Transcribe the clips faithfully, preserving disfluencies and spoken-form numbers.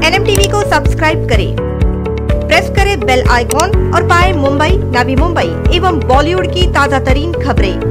N M TV को subscribe करें, press करें बेल आइकॉन और पाएं मुंबई, नवी मुंबई एवं बॉलीवुड की ताजा तरीन खबरें।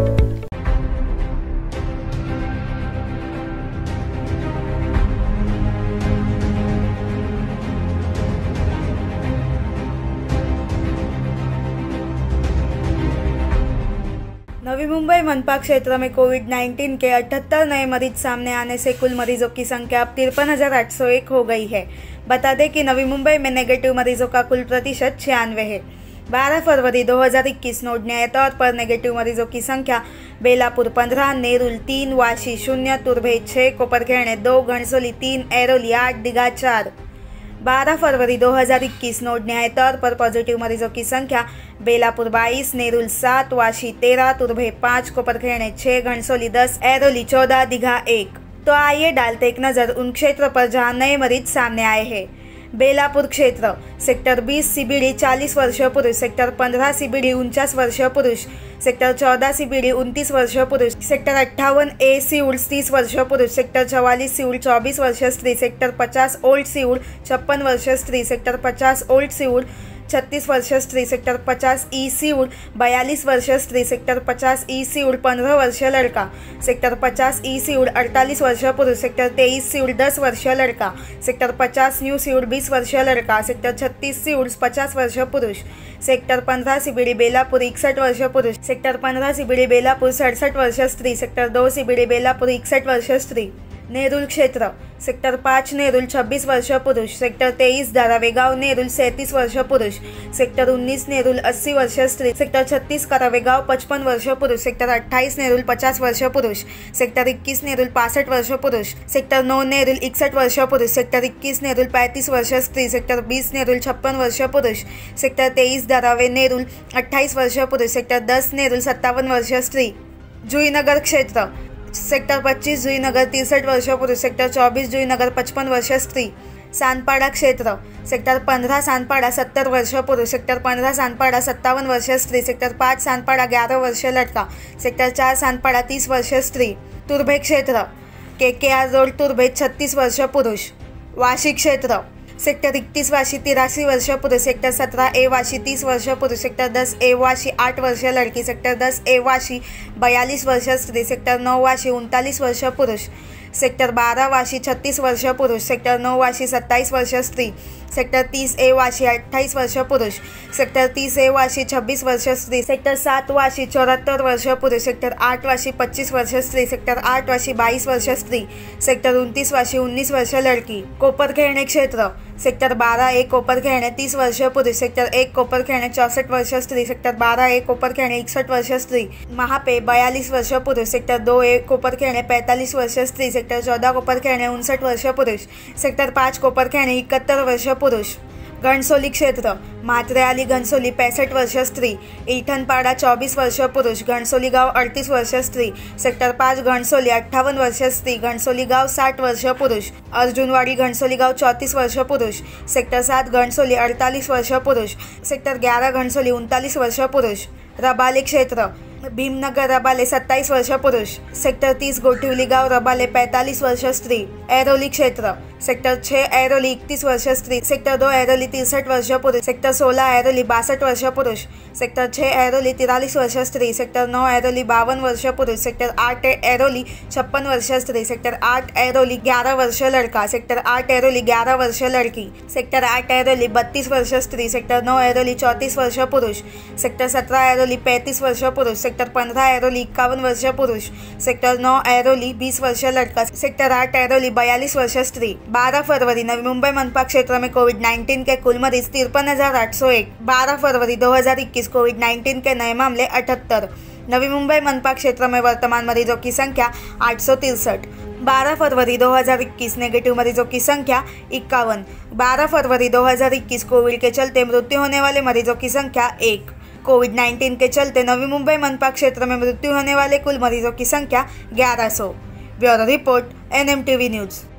नवी मुंबई मनपा क्षेत्र में कोविड नाइन्टीन के अठहत्तर नए मरीज सामने आने से कुल मरीजों की संख्या अब तिरपन हजार आठ सौ एक हो गई है। बता दें कि नवी मुंबई में नेगेटिव मरीजों का कुल प्रतिशत छियानवे है। बारह फरवरी दो हज़ार इक्कीस नोट न्याय तौर पर नेगेटिव मरीजों की संख्या बेलापुर पंद्रह, नेरुल तीन, वाशी शून्य, तुर्भे छः, कोपरखेरणे दो, घणसोली तीन, ऐरोली आठ, दीघा चार। बारह फरवरी दो हज़ार इक्कीस नोट न्याय तौर पर पॉजिटिव मरीजों की संख्या बेलापुर बाईस, नेरुल सात, वाशी तेरह, तुर्भे पाँच, कोपरखेरणे छः, घणसोली दस, ऐरोली चौदह, दीघा एक। तो आइए डालते एक नज़र उन क्षेत्रों पर जहां नए मरीज सामने आए हैं। बेलापुर क्षेत्र सेक्टर बीस सीबीडी चालीस वर्षीय पुरुष, सेक्टर पंद्रह सीबीडी उनचास वर्षीय पुरुष, सेक्टर चौदह सीबीडी उनतीस वर्षीय पुरुष, सेक्टर अट्ठावन ए सीउल तीस वर्षीय पुरुष, सेक्टर चवालीस सीउल चौबीस वर्षीय स्त्री, सेक्टर पचास ओल्ड सीउल छप्पन वर्षीय स्त्री, सेक्टर पचास ओल्ड सीउल छत्तीस वर्षीय स्त्री, सेक्टर पचास ई सीउल बयालीस वर्षीय स्त्री, सेक्टर पचास ई सीउल पंद्रह वर्षीय लड़का, सेक्टर पचास ई सीउल अड़तालीस वर्षीय पुरुष, सेक्टर तेईस सीउल दस वर्षीय लड़का, सेक्टर पचास न्यू सीउल बीस वर्षीय लड़का, सेक्टर छत्तीस सीउल पचास वर्षीय पुरुष, सेक्टर पंद्रह सीबीडी बेलापुर इकसठ वर्षीय पुरुष, सेक्टर पंद्रह सीबीडी बेलापुर सड़सठ वर्षीय स्त्री, सेक्टर दो सीबीडी बेलापुर इकसठ वर्षीय स्त्री। नेरुल क्षेत्र सेक्टर पाँच नेरुल छब्बीस वर्षीय पुरुष, सेक्टर तेईस धारावेगाव नेरुल सैंतीस वर्षीय पुरुष, सेक्टर उन्नीस नेरुल अस्सी वर्षीय स्त्री, सेक्टर छत्तीस करावेगाव पचपन वर्षीय पुरुष, सेक्टर अट्ठाईस नेरुल पचास वर्षीय पुरुष, सेक्टर इक्कीस नेरुल पासठ वर्षीय पुरुष, सेक्टर नौ नेरुल इकसठ वर्षीय पुरुष, सेक्टर इक्कीस नेरुल पैंतीस वर्षीय स्त्री, सेक्टर बीस नेरुल छप्पन वर्षीय पुरुष, सेक्टर तेईस धारावे नेरुल अट्ठाईस वर्षीय पुरुष, सेक्टर दस नेरुल सत्तावन वर्षीय स्त्री। जुईनगर क्षेत्र सेक्टर पच्चीस जुईनगर तिरसठ वर्षीय पुरुष, सेक्टर चौबीस जुईनगर पचपन वर्षीय स्त्री। सानपाड़ा क्षेत्र सेक्टर पंद्रह सानपाड़ा सत्तर वर्षीय पुरुष, सेक्टर पंद्रह सानपाड़ा सत्तावन वर्षीय स्त्री, सेक्टर पाँच सानपाड़ा ग्यारह वर्षीय लड़का, सेक्टर चार सानपाड़ा तीस वर्षीय स्त्री। तुर्भे क्षेत्र के के आर रोड तुर्भे छत्तीस वर्षीय पुरुष। वाशी क्षेत्र सेक्टर इकतीस वाशी तिरासी वर्षीय पुरुष, सेक्टर सत्रह ए वाशी तीस वर्षीय पुरुष, सेक्टर दस ए वाशी आठ वर्षीय लड़की, सेक्टर दस ए वाशी बयालीस वर्षीय स्त्री, सेक्टर नौ वाशी उनतालीस वर्षीय पुरुष, सेक्टर बारह वाशी छत्तीस वर्षीय पुरुष, सेक्टर नौ वाशी सत्ताईस वर्षीय स्त्री, सेक्टर तीस ए वाशी अट्ठाईस वर्षीय पुरुष, सेक्टर तीस ए वाशी छब्बीस वर्षीय स्त्री, सेक्टर सात वाशी चौहत्तर वर्षीय पुरुष, सेक्टर आठ वाशी पच्चीस वर्षीय स्त्री, सेक्टर आठ वाशी बाईस वर्षीय स्त्री, सेक्टर उनतीस वाशी उन्नीस वर्षीय लड़की। कोपरखेरणे क्षेत्र सेक्टर बारह एक कोपरखेरणे तीस वर्षीय पुरुष, सेक्टर एक कोपरखेरणे चौसठ वर्षीय स्त्री, सेक्टर बारह एक कोपरखेरणे इकसठ वर्षीय स्त्री। महापे बयालीस वर्षीय पुरुष, सेक्टर दो एक कोपरखेरणे पैंतालीस वर्षीय स्त्री, सेक्टर चौदह कोपरखेरणे उनसठ वर्षीय पुरुष, सेक्टर पाँच कोपरखेरणे इकहत्तर वर्षीय पुरुष। घणसोली क्षेत्र म्हात्रे आली घणसोली पैंसठ वर्षीय स्त्री, इलठनपाड़ा चौबीस वर्षीय पुरुष, घणसोली गांव अड़तीस वर्षीय स्त्री, सेक्टर पाँच घणसोली अट्ठावन वर्षीय स्त्री, घणसोली गांव साठ वर्षीय पुरुष, अर्जुनवाड़ी घणसोली गांव चौंतीस वर्षीय पुरुष, सेक्टर सात घणसोली अड़तालीस वर्षीय पुरुष, सेक्टर ग्यारह घणसोली उनतालीस वर्षीय पुरुष। रबाले क्षेत्र भीमनगर रबाले सत्ताईस वर्षीय पुरुष, सेक्टर तीस गोठिवली गांव रबाले पैंतालीस वर्षीय स्त्री। ऐरोली क्षेत्र सेक्टर छः ऐरोली इकतीस वर्षीय स्त्री, सेक्टर दो ऐरोली तिरसठ वर्षीय पुरुष, सेक्टर सोलह ऐरोली बासठ वर्षीय पुरुष, सेक्टर छः ऐरोली तिरालीस वर्षीय स्त्री, सेक्टर नौ ऐरोली बावन वर्षीय पुरुष, सेक्टर आठ ऐरोली छप्पन वर्षीय स्त्री, सेक्टर आठ ऐरोली ग्यारह वर्षीय लड़का, सेक्टर आठ ऐरोली ग्यारह वर्षीय लड़की, सेक्टर आठ ऐरोली बत्तीस वर्षीय स्त्री, सेक्टर नौ ऐरोली चौंतीस वर्षीय पुरुष, सेक्टर सत्रह ऐरोली पैंतीस वर्षीय पुरुष, सेक्टर पंद्रह ऐरोली इक्यावन वर्षीय पुरुष, सेक्टर नौ ऐरोली बीस वर्षीय लड़का, सेक्टर आठ ऐरोली बयालीस वर्षीय स्त्री। बारह फरवरी नवी मुंबई मनपा क्षेत्र में कोविड नाइन्टीन के कुल मरीज तिरपन हजार आठ सौ एक। बारह फरवरी दो हज़ार इक्कीस कोविड नाइन्टीन के नए मामले अठहत्तर। नवी मुंबई मनपा क्षेत्र में वर्तमान मरीजों की संख्या आठ सौ तिरसठ। बारह फरवरी दो हज़ार इक्कीस नेगेटिव मरीजों की संख्या इक्यावन। बारह फरवरी दो हज़ार इक्कीस कोविड के चलते मृत्यु होने वाले मरीजों की संख्या एक। कोविड नाइन्टीन के चलते नवी मुंबई मनपा क्षेत्र में मृत्यु होने वाले कुल मरीजों की संख्या ग्यारह सौ। Bureau report N M TV news.